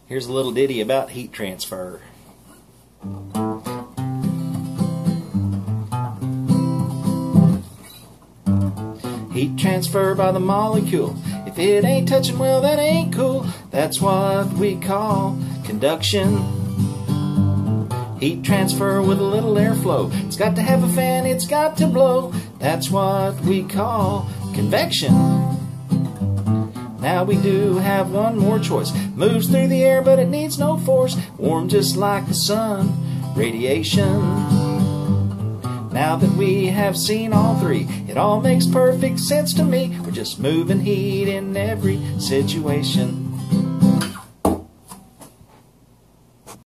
Here's a little ditty about heat transfer. Heat transfer by the molecule. If it ain't touching, well, that ain't cool. That's what we call conduction. Heat transfer with a little airflow. It's got to have a fan, it's got to blow. That's what we call convection. Now we do have one more choice. Moves through the air, but it needs no force. Warm just like the sun. Radiation. Now that we have seen all three, it all makes perfect sense to me. We're just moving heat in every situation.